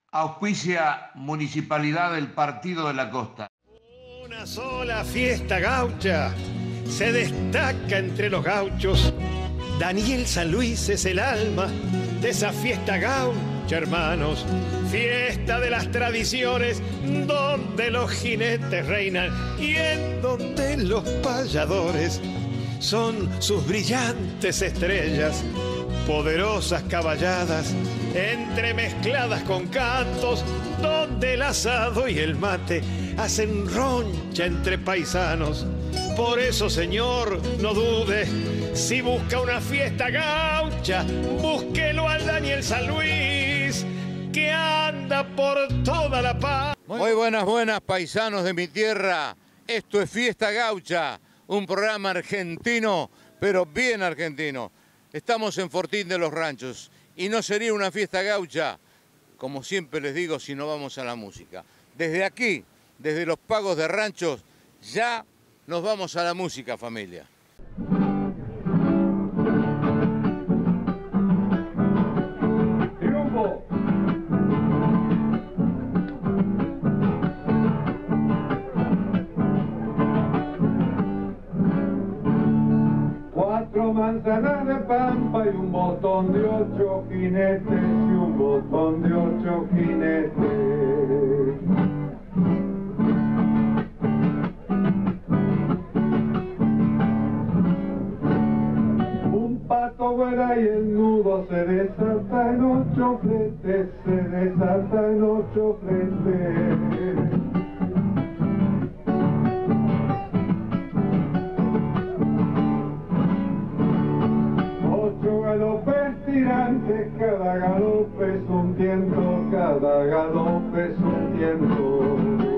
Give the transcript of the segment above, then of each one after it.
Auspicia Municipalidad del Partido de la Costa. Una sola fiesta gaucha se destaca entre los gauchos. Daniel San Luis es el alma de esa fiesta gaucha, hermanos. Fiesta de las tradiciones donde los jinetes reinan y en donde los payadores son sus brillantes estrellas, poderosas caballadas entremezcladas con cantos, donde el asado y el mate hacen roncha entre paisanos. Por eso, señor, no dude, si busca una fiesta gaucha, búsquelo al Daniel San Luis, que anda por toda La Paz. Muy buenas paisanos de mi tierra. Esto es Fiesta Gaucha, un programa argentino, pero bien argentino. Estamos en Fortín de los Ranchos y no sería una fiesta gaucha, como siempre les digo, si no vamos a la música. Desde aquí, desde los pagos de ranchos, ya nos vamos a la música, familia. ¡Triunfo! Cuatro manzanas de pampa y un botón de 8 jinetes, y un botón de 8 jinetes. Un pato vuela y el nudo se desata en 8 fletes, se desata en 8 fletes. Galopes tirantes, cada galope es un tiento, cada galope es un tiento.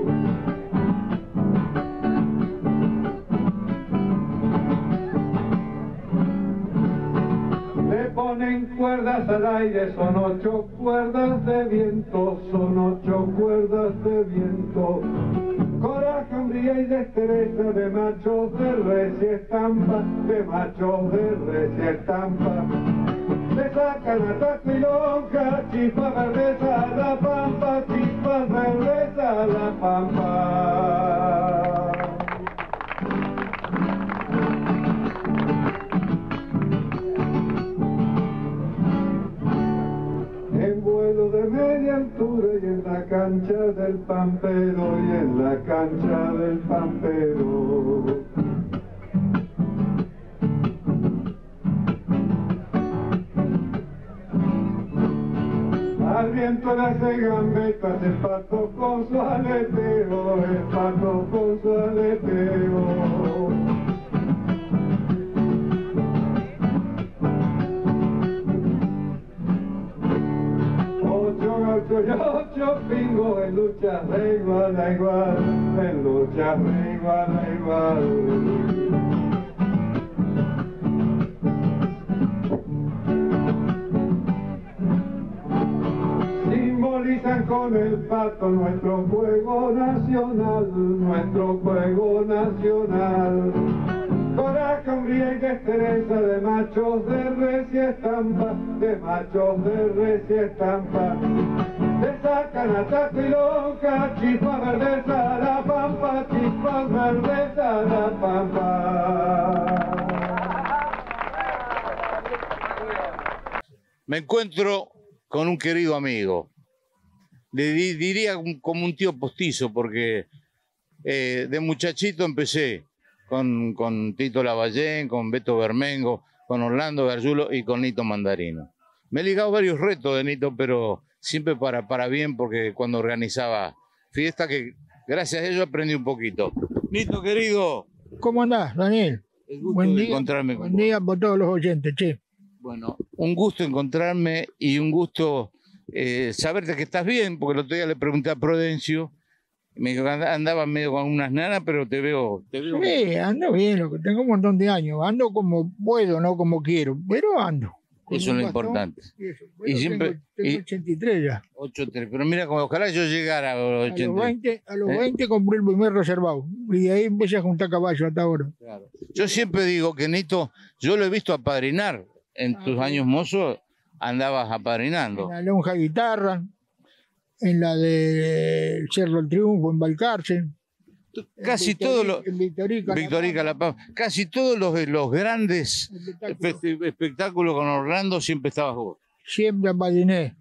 Le ponen cuerdas al aire, son 8 cuerdas de viento, son 8 cuerdas de viento. Coraje, hombría y destreza de machos de recia estampa, de machos de recia estampa. Le sacan a taco y lonja, chispas verdes a la pampa, chispas verdes a la pampa. En vuelo de media altura y en la cancha del pampero, y en la cancha del pampero. Al viento le hace gambetas el pato con su aleteo, el pato con su aleteo. Y 8 pingos en luchas de igual a igual, en luchas de igual a igual. Simbolizan con el pato nuestro juego nacional, nuestro juego nacional. Coraje, hombría y destreza de machos de recia estampa, de machos de recia estampa. Le sacan a taco y lonja, chispas verdes a la pampa, chispas verdes a la pampa. Me encuentro con un querido amigo. Le diría como un tío postizo, porque de muchachito empecé con Tito Lavallén, con Beto Bermengo, con Orlando Gargiulo y con Nito Mandarino. Me he ligado varios retos de Nito, pero siempre para bien, porque cuando organizaba fiestas, que gracias a ello aprendí un poquito. Nito, querido. ¿Cómo andás, Daniel? Buen día, encontrarme con vos. Buen día por todos los oyentes, che. Bueno, un gusto encontrarme y un gusto saberte que estás bien, porque el otro día le pregunté a Prudencio, me dijo que andaba medio con unas nanas, pero te veo. Sí, ando bien, lo que tengo un montón de años. Ando como puedo, no como quiero, pero ando. Eso es lo importante. Y siempre tengo 83 ya. 83, pero mira, como ojalá yo llegara a los 80. A los 20 compré el primer reservado y de ahí empecé a juntar caballos hasta ahora. Claro. Yo siempre digo que Nito, yo lo he visto apadrinar. En tus años mozos andabas apadrinando. En la lonja guitarra. en la de Cerro del Triunfo, en Balcarce. Casi todos los... En Victorica, Victorica, La Pampa. Casi todos los grandes espectáculos con Orlando siempre estabas vos. Siempre apadriné.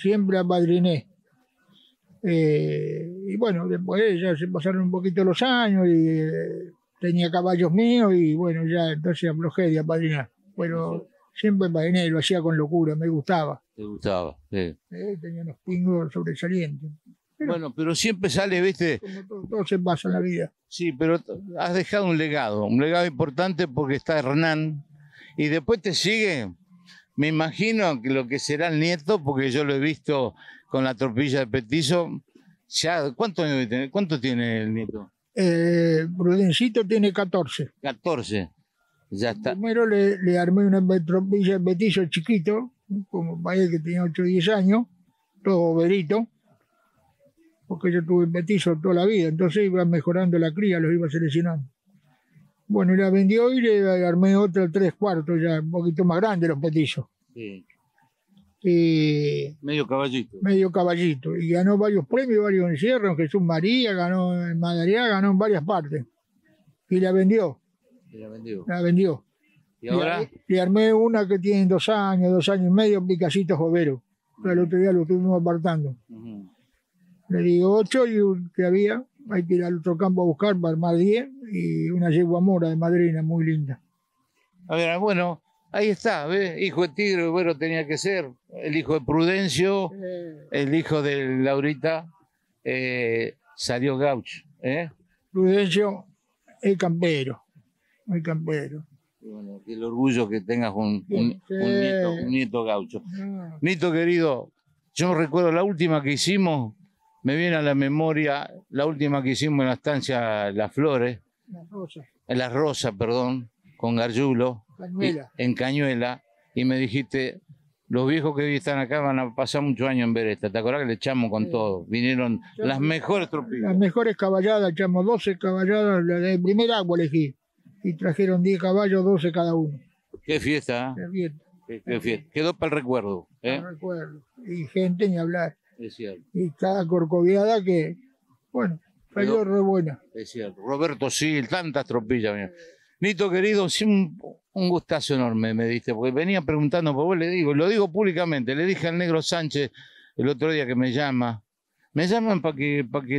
Y bueno, después ya se pasaron un poquito los años y tenía caballos míos y bueno, ya entonces aflojé de apadrinar. Pero siempre apadriné, lo hacía con locura, me gustaba. Te gustaba, sí. Tenía unos pingos sobresalientes. Bueno, pero siempre sale, viste. Como todo se pasa en la vida. Sí, pero has dejado un legado importante porque está Hernán y después te sigue, me imagino que lo que será el nieto, porque yo lo he visto con la tropilla de Petizo. Ya, ¿cuánto tiene el nieto? Prudencito tiene 14. 14, ya está. Primero le armé una tropilla de Petizo chiquito, como para él que tenía 8 o 10 años, todo verito. Porque yo tuve petizo toda la vida, entonces iba mejorando la cría, los iba seleccionando. Bueno, y la vendió y le armé otra 3/4, ya un poquito más grande los petizos. Sí. Y Medio caballito. medio caballito. Y ganó varios premios, varios encierros, en Jesús María, ganó en Madariaga, ganó en varias partes. Y la vendió. Y la vendió. La vendió. ¿Y ahora? Le armé una que tiene 2 años, 2 años y medio, Picacito Jovero. El otro día lo estuvimos apartando. Ujú. Le digo 8 y un que había, hay que ir al otro campo a buscar para armar 10 y una yegua mora de madrina muy linda. A ver, bueno, ahí está, ¿ves? Hijo de Tigre, bueno, tenía que ser. El hijo de Prudencio, el hijo de Laurita, salió gaucho, ¿eh? Prudencio es campero, muy campero. Y bueno, el orgullo que tengas un nieto gaucho. No, Nito querido, yo recuerdo la última que hicimos, me viene a la memoria, la última que hicimos en la estancia Las Flores, en Las Rosas, perdón, con Gargiulo, Cañuela. en Cañuela, y me dijiste, los viejos que hoy están acá van a pasar muchos años en ver esta. ¿Te acordás que le echamos con todo? Vinieron las mejores tropillas. Las mejores caballadas, echamos 12 caballadas, la de primer agua elegí. Y trajeron 10 caballos, 12 cada uno. Qué fiesta, ¿eh? Qué bien, Qué fiesta. Quedó para el recuerdo, ¿eh? no recuerdo. Y gente ni hablar. Es cierto, Y cada corcoviada que, bueno, salió re buena. es cierto. Roberto Sil, tantas tropillas. Mira. Nito querido, sí, un gustazo enorme me diste, porque venía preguntando por vos, le digo, lo digo públicamente, le dije al Negro Sánchez el otro día que me llaman para que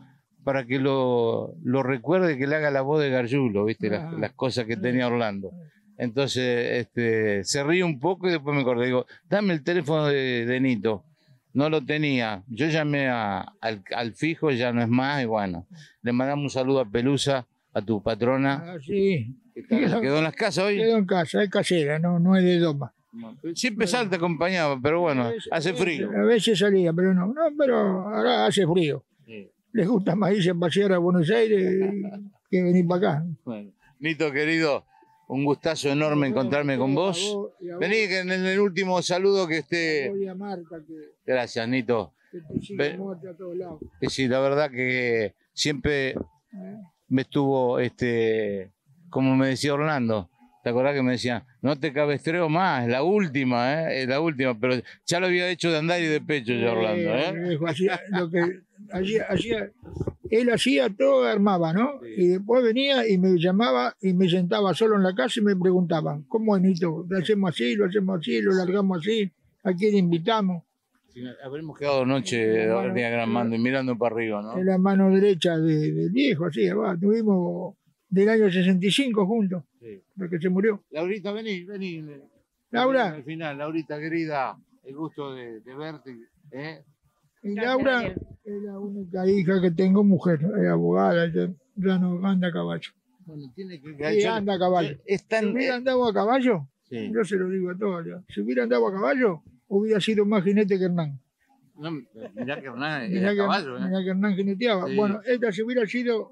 lo recuerde, que le haga la voz de Gargiulo, ¿viste? Las cosas que tenía Orlando. Entonces, se ríe un poco y después me acordé, digo, dame el teléfono de Nito. No lo tenía. Yo llamé al fijo, ya no es más, y bueno, le mandamos un saludo a Pelusa, a tu patrona. Ah, sí. ¿Quedó en las casas hoy? Quedó en casa, es casera, no es de doma. Siempre Salta acompañaba, pero bueno, hace frío. A veces salía, pero no, pero ahora hace frío. Sí. Les gusta más irse a pasear a Buenos Aires que venir para acá. Bueno, Nito querido, un gustazo enorme encontrarme con vos. Vení, que en el último saludo que esté. Voy a Marta, Gracias, Nito. que te sigue muerta a todos lados. Sí, la verdad que siempre me estuvo, como me decía Orlando, ¿te acordás que me decía, no te cabestreo más, es la última, es la última, pero ya lo había hecho de andar y de pecho yo, Orlando, Hacía lo que hacía, él hacía todo, armaba, ¿no? Sí. Y después venía y me llamaba y me sentaba solo en la casa y me preguntaban, ¿cómo es, Nito? ¿Lo hacemos así, lo largamos así? ¿A quién invitamos? Sí, habremos quedado noche diagramando y mirando para arriba, ¿no? En la mano derecha del viejo, así, tuvimos del año 65 juntos, Sí. porque se murió. Laurita, vení. Laura. Al final, Laurita querida, el gusto de verte, ¿eh? Y Laura es la única hija que tengo, mujer, es abogada, ya no anda a caballo. Bueno, tiene que Sí, anda a caballo. Es Si tan, hubiera andado a caballo, sí. yo se lo digo a todos, ya. Si hubiera andado a caballo, hubiera sido más jinete que Hernán. No, mirá que Hernán Mirá era que, caballo, ¿eh? mirá que Hernán jineteaba. Sí. Bueno, esta si hubiera sido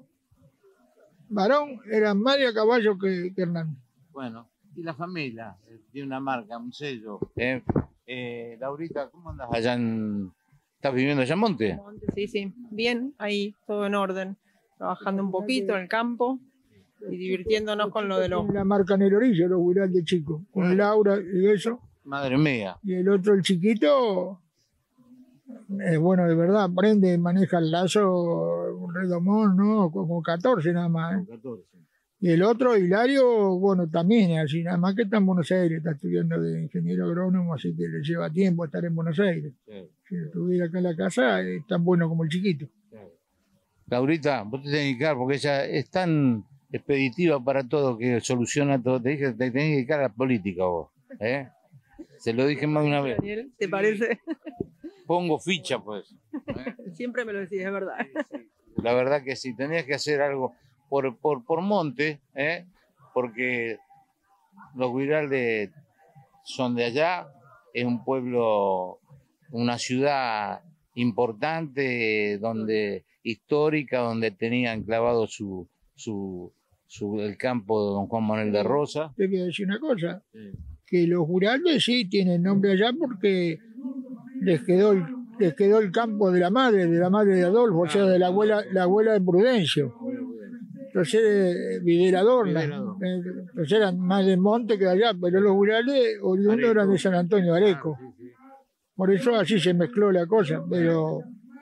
varón, era más de a caballo que Hernán. Bueno, y la familia, tiene una marca, un sello. Laurita, ¿cómo andas allá ¿Estás viviendo allá en Monte? Sí, bien, ahí todo en orden, trabajando un poquito en el campo y divirtiéndonos con lo de los... Tiene la marca en el orillo, los Huiral de chico, con Laura y eso. Madre mía. Y el otro, el chiquito, es bueno de verdad, aprende, maneja el lazo, un redomón, ¿no? Como 14 nada más. 14. Y el otro, Hilario, bueno, también es así, nada más que está en Buenos Aires, está estudiando de ingeniero agrónomo, así que le lleva tiempo estar en Buenos Aires. Claro. Si estuviera acá en la casa, es tan bueno como el chiquito. Laurita, vos te tenés que dedicar, porque ella es tan expeditiva para todo que soluciona todo. Te dije, te tenés que dedicar a la política vos. Se lo dije más de una vez. Daniel, ¿te parece? Pongo ficha, pues. Siempre me lo decís, es verdad. La verdad que sí, tenías que hacer algo por monte, porque los Guiraldes son de allá, es un pueblo, una ciudad importante, histórica, donde tenían clavado el campo de don Juan Manuel de Rosa. Te voy a decir una cosa, que los Guiraldes sí tienen nombre allá porque les quedó el campo de la madre de Adolfo, o sea, de la abuela de Prudencio. Entonces, Videla Adorna. Entonces eran más de monte que de allá, pero los Guiraldes oriundos eran de San Antonio de Areco. Por eso así se mezcló la cosa, pero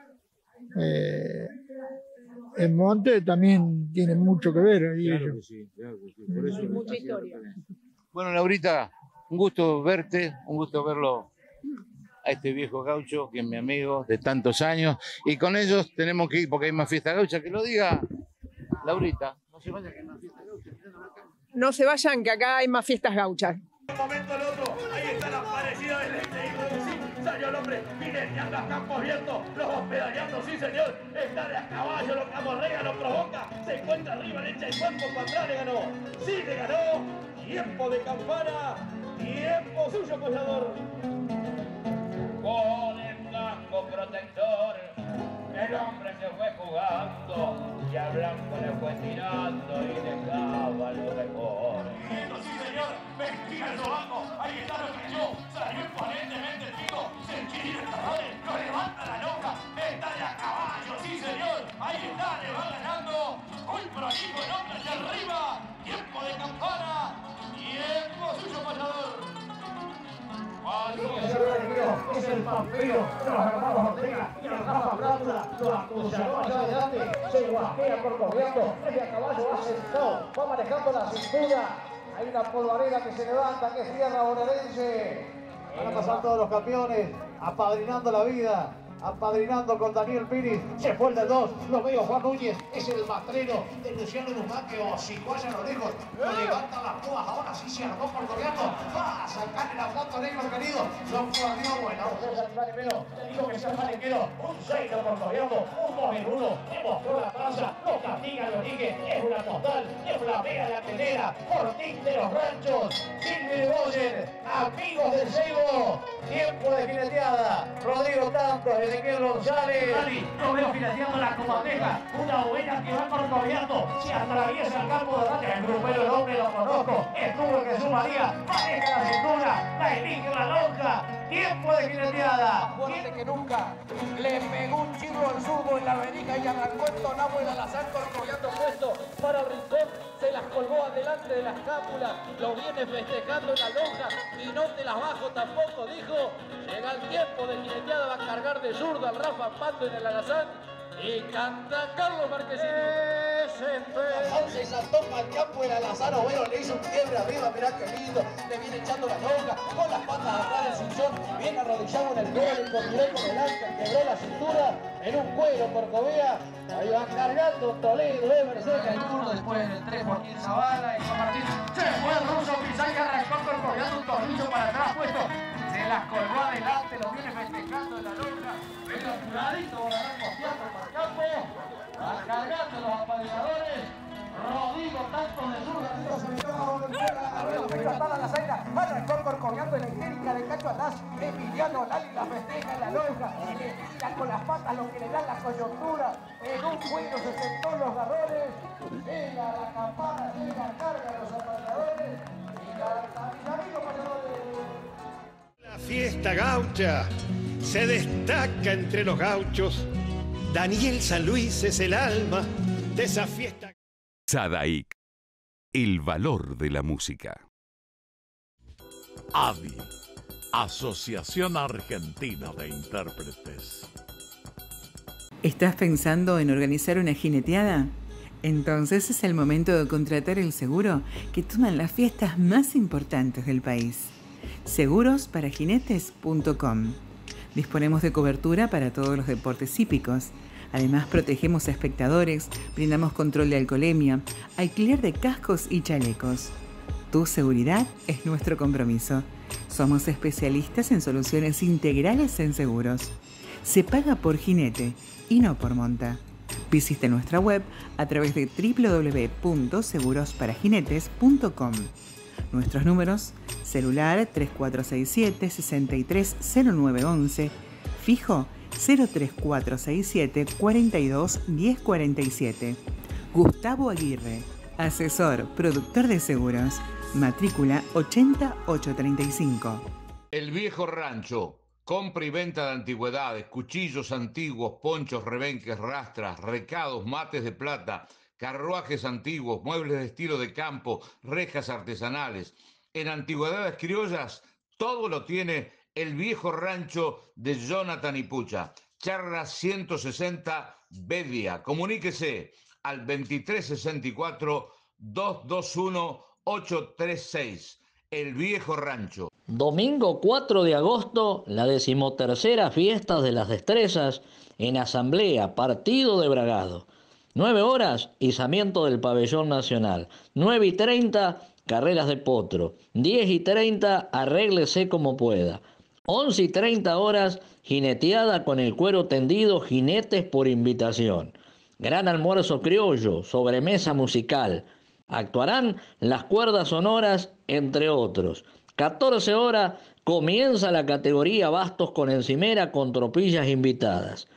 el monte también tiene mucho que ver. Claro que sí. Por eso Mucha historia. Bueno, Laurita, un gusto verte, un gusto verlo a este viejo gaucho, que es mi amigo de tantos años, y con ellos tenemos que ir porque hay más fiesta gaucha. Que lo diga Laurita, no se vaya que hay más fiesta gaucha. No se vayan, que acá hay más fiestas gauchas. Un momento al otro, ahí está la parecida del hijo de sí, salió el hombre, jineteando a campos vientos, los dos pedaleando, sí señor, está de a caballo, lo camorrea, lo provoca, se encuentra arriba, le echa el cuerpo para atrás, le ganó, sí le ganó, tiempo de campana, tiempo suyo apoyador. Con el casco protector, el hombre se fue jugando, y a Blanco le fue tirando y dejaba lo mejor. Sí señor, vestía el sobaco, ahí está lo que yo, salió imponentemente el pico, se enchina el terrores, lo levanta la loca, está de a caballo, sí señor, ahí está, le va ganando, muy prolijo el hombre hacia arriba, tiempo de campana, tiempo suyo payador. Es el Pampero, los hermanos Ortega y el Rafa Plata, los acusaron allá adelante, se guajea corcoviando, desde a caballo va sentado, va manejando la cintura, hay una polvareda que se levanta, que es tierra bonaerense, van a pasar todos los campeones, apadrinando la vida, apadrinando con Daniel Pires, se fue el del 2, lo veo Juan Núñez, es el matrero de Luciano Guzmán que hocicoya a lo lejos, lo levantan las púas, ahora sí se armó por gobierno, va a sacar el aplato negro querido, son guardió, bueno, te digo que sea manequero, un 6 por gobierno, un 2 en 1, demostró la plaza, lo castiga, lo dije, es una total, es flamea la telera, Fortín de los Ranchos, Silvio de Boyer, amigos del Cebo, tiempo de fileteada, Rodrigo Tanto, Ezequiel González. Dani, lo veo fileteando la comadreja, una oveja que va corcoviando, se atraviesa el campo de batalla, el grupero del hombre lo conozco, estuvo en Jesús María, maneja la cintura, la elige la lonja, tiempo de fileteada. Fuerte que nunca, le pegó un chirro al zurdo en la verija y arrancó entonado el alazán corcoviando puesto para el rincón, se las colgó adelante de las cápulas, lo viene festejando en la lonja y no te las bajo tampoco, dijo, llega el tiempo de fileteada, va a cargar de zurdo al Rafa Pando en el alazán y canta Carlos Marquesini. Se saltó para el campo el alazán Overo, le hizo un quiebre arriba, mirá qué lindo, le viene echando la lonja, con las patas atrás del cinchón, bien arrodillado en el cuero, el cordileco delante, quebró la cintura, en un cuero corcovea, ahí va cargando un Toledo de Mercedes, el turno después en el 3 Joaquín Zavala y Juan Martín, se fue el ruso Pizán que arrancó corcoveando un tornillo para atrás puesto, se las colgó adelante, lo viene festejando en la lonja, pero apuradito van a dar confianza para el campo, va cargando los apadrinadores, Rodrigo Tanto de zurda, la zaina, arrancó corcoveando en la histérica de Cacho Atrás, Emiliano Lali la festeja en la lonja, le tira con las patas lo que le dan la coyuntura, en un cuello se sentó los garrones, llega la campana, llega carga de los apadrinadores, y la amigo La fiesta gaucha se destaca entre los gauchos. Daniel San Luis es el alma de esa fiesta. Sadaic, el valor de la música. ADI, Asociación Argentina de Intérpretes. ¿Estás pensando en organizar una jineteada? Entonces es el momento de contratar el seguro que toman las fiestas más importantes del país. SegurosParaJinetes.com. Disponemos de cobertura para todos los deportes hípicos. Además, protegemos a espectadores, brindamos control de alcoholemia, alquiler de cascos y chalecos. Tu seguridad es nuestro compromiso. Somos especialistas en soluciones integrales en seguros. Se paga por jinete y no por monta. Visite nuestra web a través de www.segurosParaJinetes.com. Nuestros números: celular 3467 630911, fijo 03467 42 1047. Gustavo Aguirre, asesor, productor de seguros. Matrícula 80835. El Viejo Rancho. Compra y venta de antigüedades, cuchillos antiguos, ponchos, rebenques, rastras, recados, mates de plata, carruajes antiguos, muebles de estilo de campo, rejas artesanales. En antigüedades criollas, todo lo tiene El Viejo Rancho de Jonathan Ipucha. Charra 160 Bedia. Comuníquese al 2364-221-836. El Viejo Rancho. Domingo 4 de agosto, la 13ª Fiesta de las Destrezas en Asamblea, Partido de Bragado. 9 horas, izamiento del Pabellón Nacional. 9:30, carreras de potro. 10:30, arréglese como pueda. 11:30 horas, jineteada con el cuero tendido, jinetes por invitación. Gran almuerzo criollo, sobremesa musical. Actuarán las cuerdas sonoras, entre otros. 14 horas, comienza la categoría bastos con encimera con tropillas invitadas.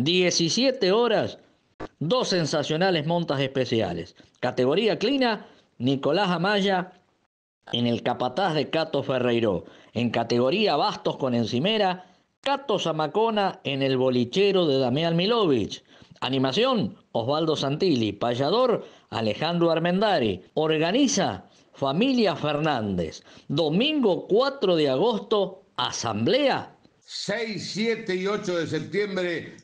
17 horas, 2 sensacionales montas especiales. Categoría clina, Nicolás Amaya en el capataz de Cato Ferreiró. En categoría bastos con encimera, Cato Zamacona en el bolichero de Damián Milovich. Animación, Osvaldo Santilli. Payador, Alejandro Armendari. Organiza Familia Fernández. Domingo 4 de agosto, Asamblea. 6, 7 y 8 de septiembre,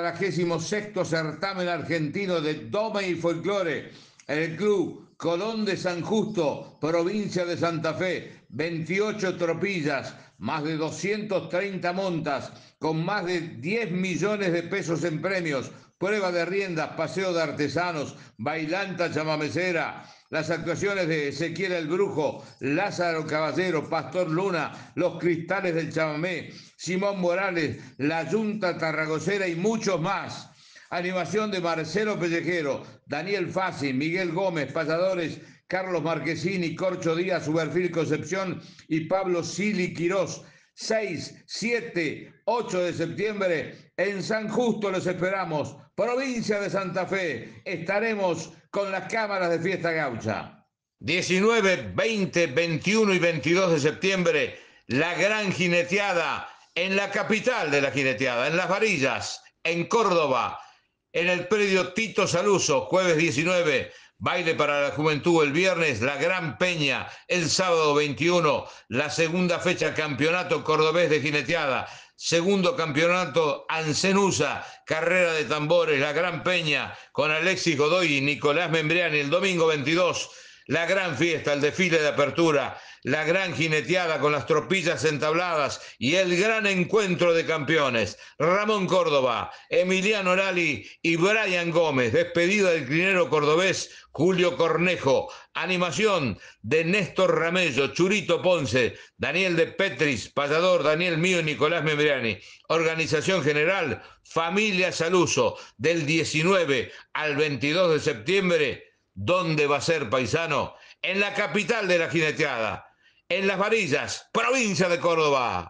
46º certamen argentino de Dome y Folclore, en el Club Colón de San Justo, provincia de Santa Fe. 28 tropillas, más de 230 montas, con más de 10 millones de pesos en premios, prueba de riendas, paseo de artesanos, bailanta chamamecera. Las actuaciones de Ezequiel el Brujo, Lázaro Caballero, Pastor Luna, Los Cristales del Chamamé, Simón Morales, La Yunta Tarragocera y muchos más. Animación de Marcelo Pellejero, Daniel Fassi, Miguel Gómez, Payadores, Carlos Marquesini, Corcho Díaz, Uberfil Concepción y Pablo Sili Quirós. 6, 7, 8 de septiembre en San Justo los esperamos, provincia de Santa Fe. Estaremos con las cámaras de Fiesta Gaucha. 19, 20, 21 y 22 de septiembre, la gran jineteada en la capital de la jineteada, en Las Varillas, en Córdoba, en el predio Tito Saluso, jueves 19. Baile para la juventud el viernes, la Gran Peña el sábado 21, la segunda fecha campeonato cordobés de jineteada, segundo campeonato Ancenusa, carrera de tambores, la Gran Peña con Alexis Godoy y Nicolás Membriani el domingo 22, la gran fiesta, el desfile de apertura, la gran jineteada con las tropillas entabladas y el gran encuentro de campeones. Ramón Córdoba, Emiliano Lali y Brian Gómez. Despedida del crinero cordobés Julio Cornejo. Animación de Néstor Ramello, Churito Ponce, Daniel de Petris, Payador, Daniel Mío y Nicolás Membriani. Organización general, Familia Saluso, del 19 al 22 de septiembre. ¿Dónde va a ser, paisano? En la capital de la jineteada, en Las Varillas, provincia de Córdoba.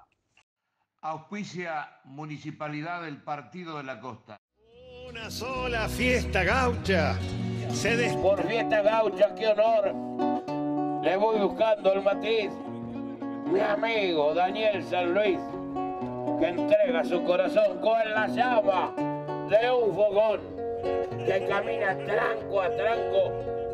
Auspicia Municipalidad del Partido de la Costa. Una sola fiesta gaucha. Por Fiesta Gaucha, qué honor. Le voy buscando el matiz. Mi amigo Daniel San Luis, que entrega su corazón con la llama de un fogón, que camina tranco a tranco.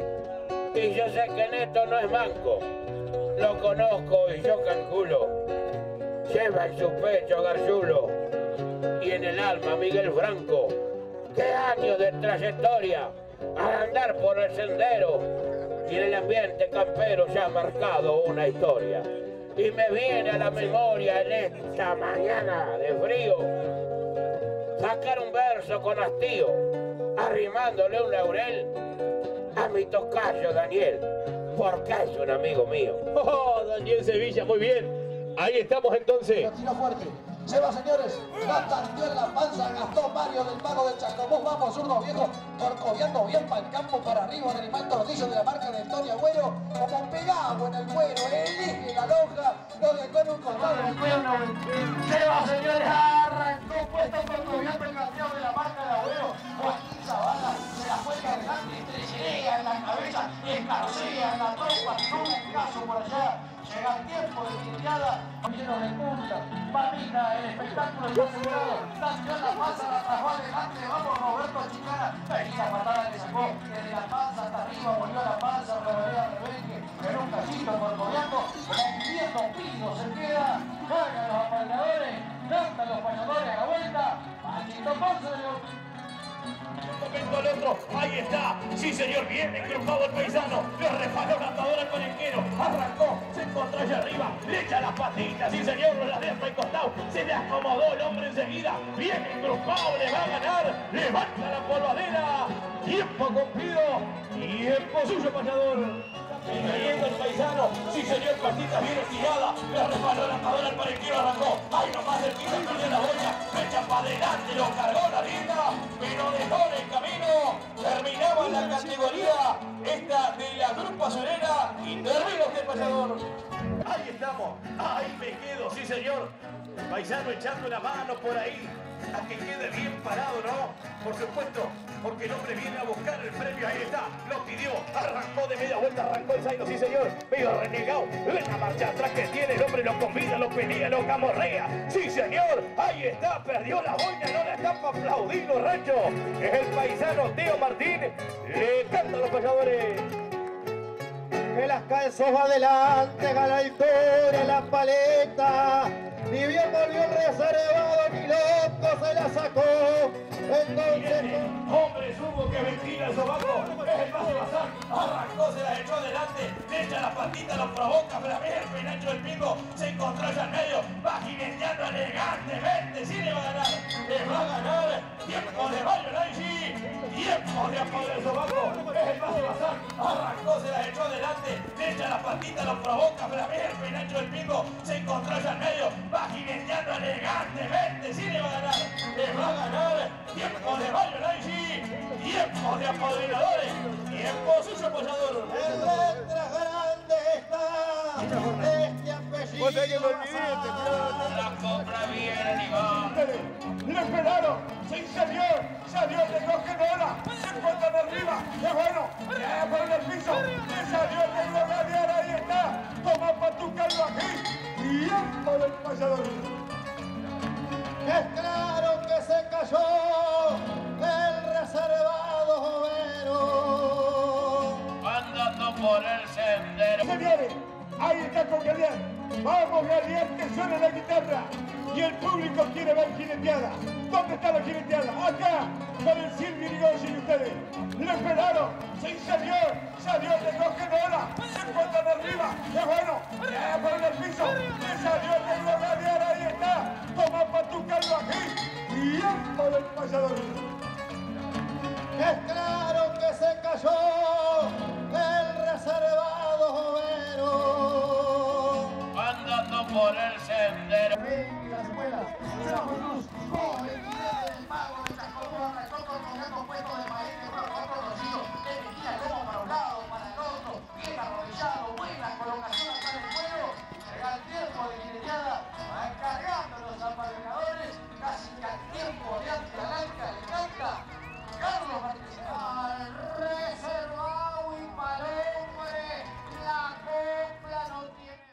Y yo sé que Neto no es manco. Lo conozco y yo calculo. Lleva en su pecho a Garciulo y en el alma Miguel Franco. qué años de trayectoria al andar por el sendero y en el ambiente campero ya ha marcado una historia. Y me viene a la memoria en esta mañana de frío sacar un verso con hastío, arrimándole un laurel a mi tocayo Daniel, porque es un amigo mío. ¡Oh, Daniel Sevilla, muy bien! Ahí estamos entonces. Lo tiro fuerte. Se va, señores. La tanteó en la panza. Gastón Mario del Mago del Chascomús. Vamos, zurdo viejo. Corcoviando bien para el campo, para arriba. Del animal tornillo de la marca de Antonio Agüero. Como pegado en el cuero. Elige la lonja. Lo dejó en un costado del cuerno. Se va, señores. Arrancó puesto corcoviando el campeón de la marca de Agüero. Joaquín Zavala se la fue cargando. Estrecherea en la cabeza. Escarcea en la trompa. No un caso por allá. Llega el tiempo de tireada, lleno de punta, mamita, el espectáculo está asegurado, tanteó la panza, la trajo adelante, vamos Roberto Chicana, la patada que sacó desde la panza hasta arriba, volvió a la panza, revolea Rebenque, en un cachito corcoviando, rompiendo piso, se queda, cargan los apaleadores, cantan los pañadores a la vuelta, Machito Ponce de León. Un momento al otro, ahí está, sí señor, bien encrujado el paisano, le refaló la atadora al palenquero, arrancó, se encontró allá arriba, le echa las patitas, sí señor, las deja al costado, se le acomodó el hombre enseguida, bien encrujado, le va a ganar, levanta la polvadera, tiempo cumplido, tiempo suyo payador. Cayendo el paisano, sí señor, patita bien estirada, le refaló la atadora al palenquero, arrancó, ahí nomás el piso perdió la boya, echa para adelante, lo cargó la linda, pero dejó en el camino, terminaba la categoría esta de la Grupa Solera y terminó el payador. Ahí estamos, ahí me quedo, sí señor, el paisano echando la mano por ahí, a que quede bien parado, ¿no? Por supuesto, porque el hombre viene a buscar el premio, ahí está, lo pidió, arrancó de media vuelta, arrancó el Zaino, sí señor, medio renegado, ven la marcha atrás que tiene, el hombre lo convida, lo pelea, lo camorrea, sí señor, ahí está, perdió la boina, no la está para aplaudir los ranchos, es el paisano Teo Martín, le cantan los payadores. Que las calzos va adelante, a la altura, la paleta. Ni bien volvió reservado, ni loco se la sacó. Entonces, hombre, supo que ventila el sobaco, es el pase bazar, arrancó, se la echó adelante, le echa las patitas, lo provoca, flamea el penacho del pingo, se encontró allá en medio, va jineteando elegantemente, sí le va a ganar, tiempo de Mario Laichi, tiempo de apoyo del sobaco, es el pase bazar, arrancó, se la echó adelante, le echa las patitas, lo provoca, flamea el penacho del pingo, se encontró allá en medio, va jineteando elegantemente, sí le va a ganar, tiempo de Mario Laichi, tiempo de apadrinadores, tiempo suyo apoyador. En letras grandes está este apellido. La compra viene y va. Le esperaron, sí señor, salió de Cogenola, se encuentran arriba, es bueno, ya por el piso, le salió de Globadiar, ahí está, toma patucarlo aquí, tiempo del payador. Es claro que se cayó el reservado Jovero. Andando por el sendero. Se viene, ahí está con Galeán. Vamos Galeán, que suena la guitarra. Y el público quiere ver jineteada. ¿Dónde está la jineteada? Acá, con el Silvio Irigoyen y ustedes. Le esperaron, sí señor, salió de Cogenola, se encuentran arriba, es bueno, ya por el piso, le salió de Globadiar, ahí está, toma patucarlo aquí, tiempo del payador. Es claro que se cayó el reservado Jovero. Andando por el sendero. Las escuelas, Serafo Cruz, con el video del mago de Chascomús, arrancó con puesto de maíz, otro rocío, le metía como para un lado, para el otro, bien arrodillado, buena colocación acá en el cuero, llega el tiempo de jineteada, va cargando los apadrinadores, casi que al tiempo de Antialanca le canta, Carlos Martínez, al reservado y para el hombre, la copla no tiene.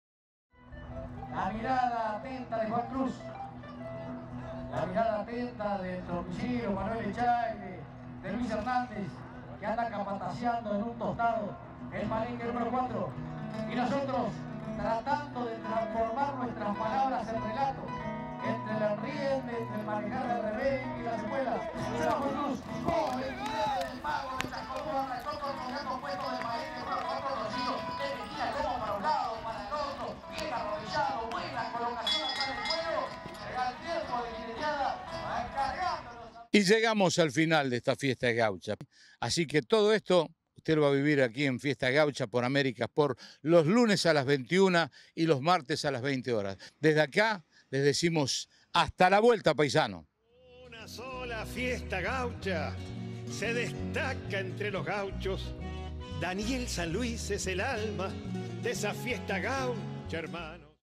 La mirada atenta de Juan Cruz, la mirada atenta de Tropicero, Manuel Echay, de Luis Hernández, que anda capataceando en un tostado el palenque número 4. Y nosotros tratando de transformar nuestras palabras en relato, entre la rienda, entre el manejar de Rebeca y las escuelas. Se va Cruz, con el video del mago de Chascomús, arrancó colgando puesto de maíz, por otro Rocío, que metía como para un lado, para el otro, bien arrodillado, buena colocación acá en el juego, llega el tiempo de Guineñada, va encargándonos. Y llegamos al final de esta fiesta gaucha. Así que todo esto usted lo va a vivir aquí en Fiesta Gaucha por América Sport los lunes a las 21 y los martes a las 20 horas. Desde acá les decimos hasta la vuelta, paisano. Una sola fiesta gaucha se destaca entre los gauchos. Daniel San Luis es el alma de esa fiesta gaucha, hermano.